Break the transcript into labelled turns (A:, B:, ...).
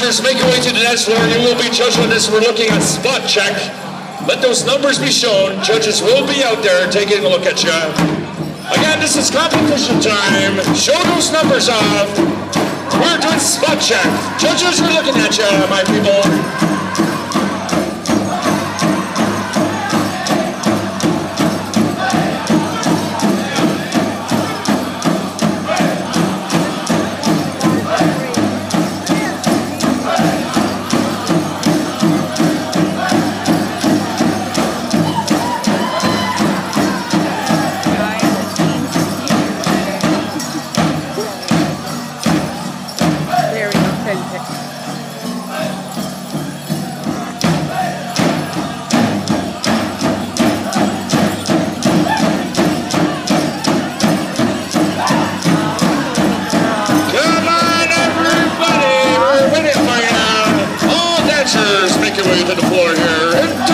A: dancers make your way to the dance floor. You will be judged on this. We're looking at spot check. Let those numbers be shown. Judges will be out there taking a look at you. Again, this is competition time. Show those numbers off. We're doing spot check. Judges are looking at you, my people. Make your way to the floor here.